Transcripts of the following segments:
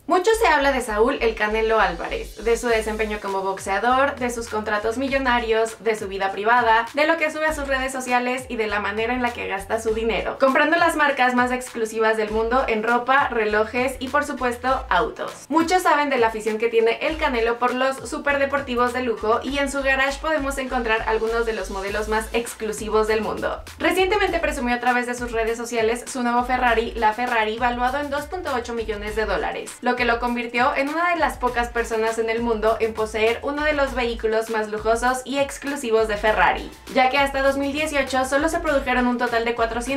Mucho se habla de Saúl El Canelo Álvarez, de su desempeño como boxeador, de sus contratos millonarios, de su vida privada, de lo que sube a sus redes sociales y de la manera en la que gasta su dinero, comprando las marcas más exclusivas del mundo en ropa, relojes y por supuesto autos. Muchos saben de la afición que tiene el Canelo por los superdeportivos de lujo y en su garage podemos encontrar algunos de los modelos más exclusivos del mundo. Recientemente presumió a través de sus redes sociales su nuevo Ferrari, la Ferrari, valuado en $2.8 millones, lo que lo convirtió en una de las pocas personas en el mundo en poseer uno de los vehículos más lujosos y exclusivos de Ferrari, ya que hasta 2018 solo se produjeron un total de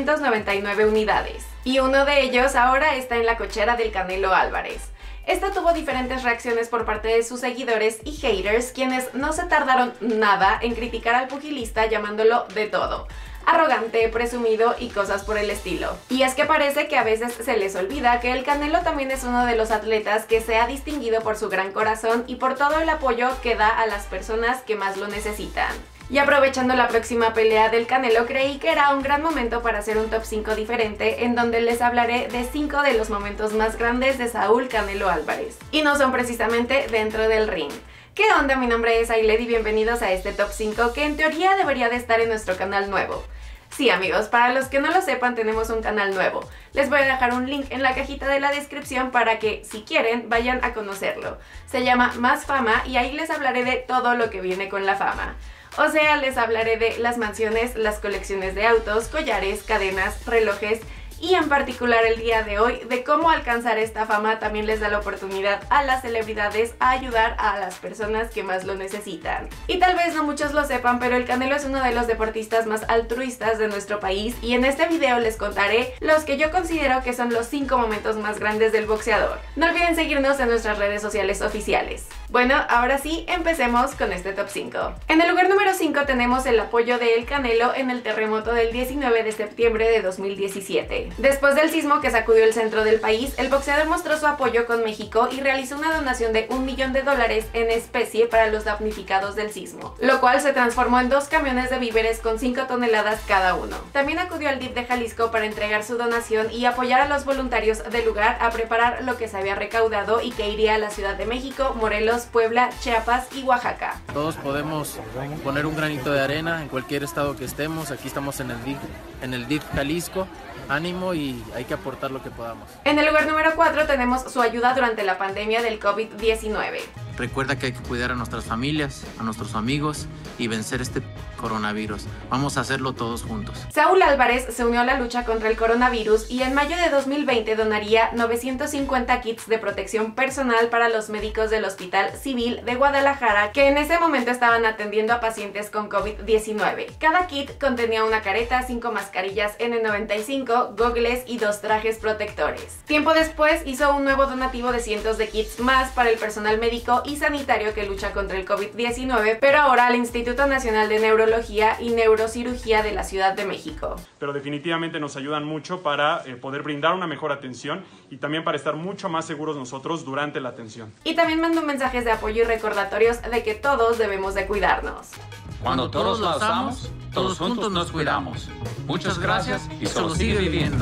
499 unidades, y uno de ellos ahora está en la cochera del Canelo Álvarez. Esto tuvo diferentes reacciones por parte de sus seguidores y haters, quienes no se tardaron nada en criticar al pugilista llamándolo de todo: arrogante, presumido y cosas por el estilo. Y es que parece que a veces se les olvida que el Canelo también es uno de los atletas que se ha distinguido por su gran corazón y por todo el apoyo que da a las personas que más lo necesitan. Y aprovechando la próxima pelea del Canelo, creí que era un gran momento para hacer un top 5 diferente, en donde les hablaré de 5 de los momentos más grandes de Saúl Canelo Álvarez. Y no son precisamente dentro del ring. ¿Qué onda? Mi nombre es Ailed y bienvenidos a este top 5 que en teoría debería de estar en nuestro canal nuevo. Sí amigos, para los que no lo sepan, tenemos un canal nuevo. Les voy a dejar un link en la cajita de la descripción para que, si quieren, vayan a conocerlo. Se llama Más Fama y ahí les hablaré de todo lo que viene con la fama. O sea, les hablaré de las mansiones, las colecciones de autos, collares, cadenas, relojes y en particular el día de hoy de cómo alcanzar esta fama también les da la oportunidad a las celebridades a ayudar a las personas que más lo necesitan. Y tal vez no muchos lo sepan, pero el Canelo es uno de los deportistas más altruistas de nuestro país y en este video les contaré los que yo considero que son los 5 momentos más grandes del boxeador. No olviden seguirnos en nuestras redes sociales oficiales. Bueno, ahora sí, empecemos con este top 5. En el lugar número 5 tenemos el apoyo de El Canelo en el terremoto del 19 de septiembre de 2017. Después del sismo que sacudió el centro del país, el boxeador mostró su apoyo con México y realizó una donación de $1 millón en especie para los damnificados del sismo, lo cual se transformó en 2 camiones de víveres con 5 toneladas cada uno. También acudió al DIF de Jalisco para entregar su donación y apoyar a los voluntarios del lugar a preparar lo que se había recaudado y que iría a la Ciudad de México, Morelos, Puebla, Chiapas y Oaxaca. Todos podemos poner un granito de arena en cualquier estado que estemos. Aquí estamos en el DIF Jalisco. Ánimo y hay que aportar lo que podamos. En el lugar número 4 tenemos su ayuda durante la pandemia del COVID-19. Recuerda que hay que cuidar a nuestras familias, a nuestros amigos y vencer este coronavirus. Vamos a hacerlo todos juntos. Saúl Álvarez se unió a la lucha contra el coronavirus y en mayo de 2020 donaría 950 kits de protección personal para los médicos del Hospital Civil de Guadalajara, que en ese momento estaban atendiendo a pacientes con COVID-19. Cada kit contenía una careta, 5 mascarillas N95, gogles y 2 trajes protectores. Tiempo después hizo un nuevo donativo de cientos de kits más para el personal médico y sanitario que lucha contra el COVID-19, pero ahora al Instituto Nacional de Neurología y Neurocirugía de la Ciudad de México. Pero definitivamente nos ayudan mucho para poder brindar una mejor atención y también para estar mucho más seguros nosotros durante la atención. Y también mandó mensajes de apoyo y recordatorios de que todos debemos de cuidarnos. Cuando todos lo hacemos, todos juntos nos cuidamos. Muchas gracias y solo sigue viviendo.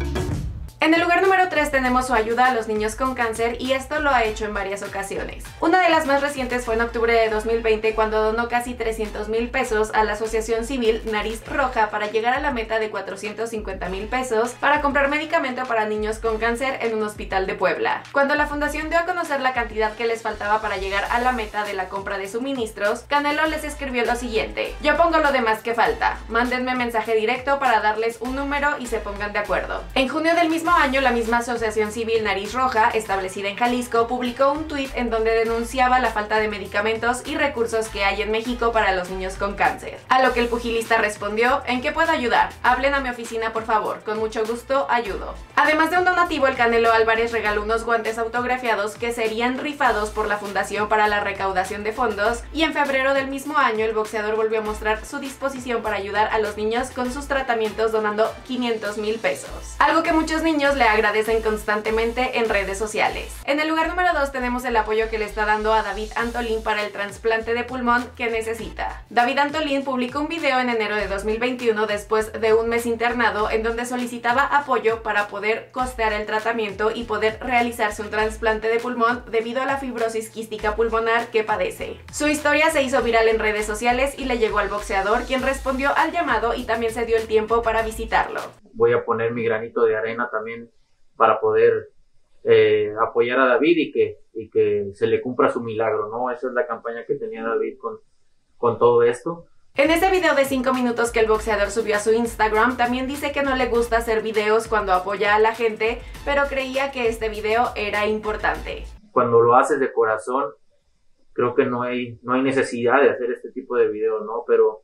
En el lugar número 3 tenemos su ayuda a los niños con cáncer y esto lo ha hecho en varias ocasiones. Una de las más recientes fue en octubre de 2020 cuando donó casi 300,000 pesos a la asociación civil Nariz Roja para llegar a la meta de 450,000 pesos para comprar medicamento para niños con cáncer en un hospital de Puebla. Cuando la fundación dio a conocer la cantidad que les faltaba para llegar a la meta de la compra de suministros, Canelo les escribió lo siguiente: yo pongo lo demás que falta, mándenme mensaje directo para darles un número y se pongan de acuerdo. En junio del mismo año, la misma asociación civil Nariz Roja, establecida en Jalisco, publicó un tuit en donde denunciaba la falta de medicamentos y recursos que hay en México para los niños con cáncer. A lo que el pugilista respondió: ¿en qué puedo ayudar? Hablen a mi oficina por favor, con mucho gusto ayudo. Además de un donativo, el Canelo Álvarez regaló unos guantes autografiados que serían rifados por la Fundación para la Recaudación de Fondos, y en febrero del mismo año el boxeador volvió a mostrar su disposición para ayudar a los niños con sus tratamientos donando 500,000 pesos. Algo que muchos niños niños le agradecen constantemente en redes sociales. En el lugar número 2 tenemos el apoyo que le está dando a David Antolín para el trasplante de pulmón que necesita. David Antolín publicó un video en enero de 2021 después de un mes internado en donde solicitaba apoyo para poder costear el tratamiento y poder realizarse un trasplante de pulmón debido a la fibrosis quística pulmonar que padece. Su historia se hizo viral en redes sociales y le llegó al boxeador, quien respondió al llamado y también se dio el tiempo para visitarlo. Voy a poner mi granito de arena también para poder apoyar a David y que se le cumpla su milagro, ¿no? Esa es la campaña que tenía David con todo esto. En ese video de 5 minutos que el boxeador subió a su Instagram, también dice que no le gusta hacer videos cuando apoya a la gente, pero creía que este video era importante. Cuando lo haces de corazón, creo que no hay necesidad de hacer este tipo de videos, ¿no? Pero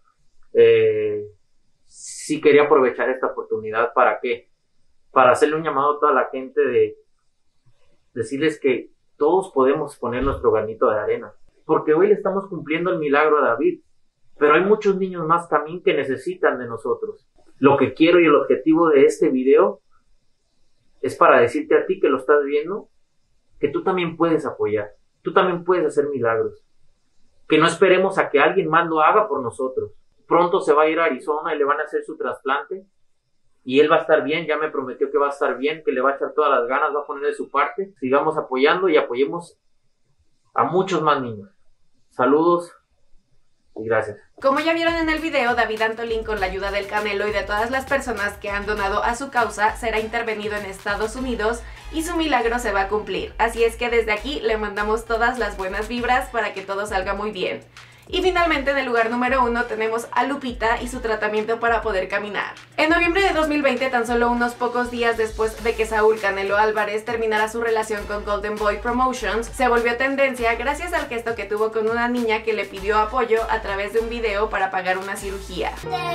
sí quería aprovechar esta oportunidad. ¿Para qué? Para hacerle un llamado a toda la gente de decirles que todos podemos poner nuestro granito de arena. Porque hoy le estamos cumpliendo el milagro a David. Pero hay muchos niños más también que necesitan de nosotros. Lo que quiero y el objetivo de este video es para decirte a ti que lo estás viendo, que tú también puedes apoyar. Tú también puedes hacer milagros. Que no esperemos a que alguien más lo haga por nosotros. Pronto se va a ir a Arizona y le van a hacer su trasplante. Y él va a estar bien, ya me prometió que va a estar bien, que le va a echar todas las ganas, va a poner de su parte. Sigamos apoyando y apoyemos a muchos más niños. Saludos y gracias. Como ya vieron en el video, David Antolín, con la ayuda del Canelo y de todas las personas que han donado a su causa, será intervenido en Estados Unidos y su milagro se va a cumplir. Así es que desde aquí le mandamos todas las buenas vibras para que todo salga muy bien. Y finalmente en el lugar número 1 tenemos a Lupita y su tratamiento para poder caminar. En noviembre de 2020, tan solo unos pocos días después de que Saúl Canelo Álvarez terminara su relación con Golden Boy Promotions, se volvió tendencia gracias al gesto que tuvo con una niña que le pidió apoyo a través de un video para pagar una cirugía.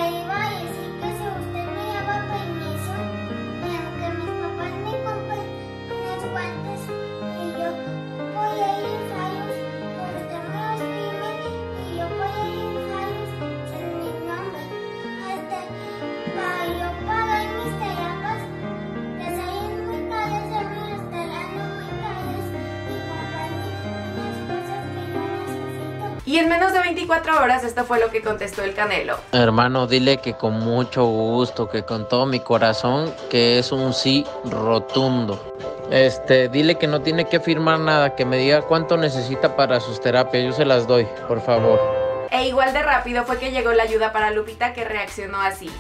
Y en menos de 24 horas esto fue lo que contestó el Canelo. Hermano, dile que con mucho gusto, que con todo mi corazón, que es un sí rotundo. Dile que no tiene que firmar nada, que me diga cuánto necesita para sus terapias, yo se las doy, por favor. E igual de rápido fue que llegó la ayuda para Lupita, que reaccionó así.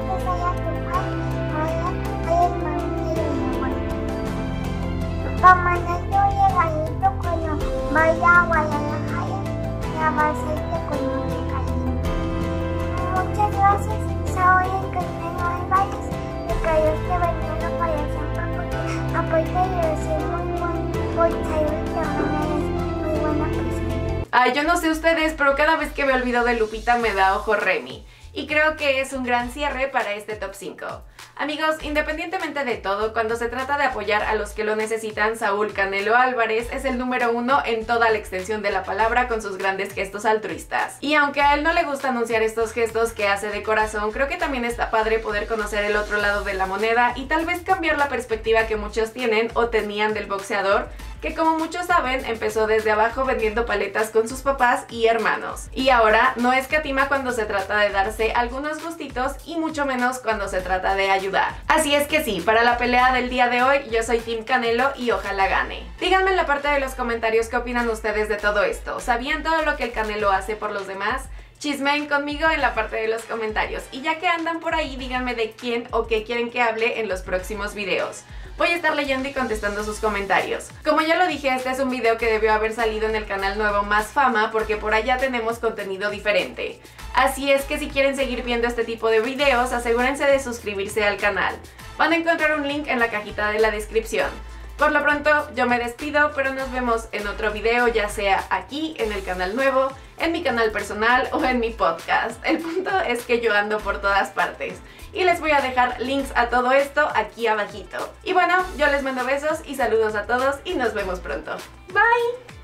Muchas gracias, Saúl y Canelo Álvarez, y que Dios te bendiga para siempre, porque aparte de ser muy buen boxeador, también eres muy buena persona. Ay, yo no sé ustedes, pero cada vez que me olvido de Lupita me da ojo Remy. Y creo que es un gran cierre para este top 5. Amigos, independientemente de todo, cuando se trata de apoyar a los que lo necesitan, Saúl Canelo Álvarez es el número 1 en toda la extensión de la palabra con sus grandes gestos altruistas. Y aunque a él no le gusta anunciar estos gestos que hace de corazón, creo que también está padre poder conocer el otro lado de la moneda y tal vez cambiar la perspectiva que muchos tienen o tenían del boxeador, que como muchos saben, empezó desde abajo vendiendo paletas con sus papás y hermanos. Y ahora no escatima cuando se trata de darse algunos gustitos y mucho menos cuando se trata de ayudar. Así es que sí, para la pelea del día de hoy, yo soy Team Canelo y ojalá gane. Díganme en la parte de los comentarios qué opinan ustedes de todo esto. ¿Sabían todo lo que el Canelo hace por los demás? Chismeen conmigo en la parte de los comentarios. Y ya que andan por ahí, díganme de quién o qué quieren que hable en los próximos videos. Voy a estar leyendo y contestando sus comentarios. Como ya lo dije, este es un video que debió haber salido en el canal nuevo Más Fama porque por allá tenemos contenido diferente. Así es que si quieren seguir viendo este tipo de videos, asegúrense de suscribirse al canal. Van a encontrar un link en la cajita de la descripción. Por lo pronto, yo me despido, pero nos vemos en otro video, ya sea aquí, en el canal nuevo, en mi canal personal o en mi podcast. El punto es que yo ando por todas partes. Y les voy a dejar links a todo esto aquí abajito. Y bueno, yo les mando besos y saludos a todos y nos vemos pronto. Bye.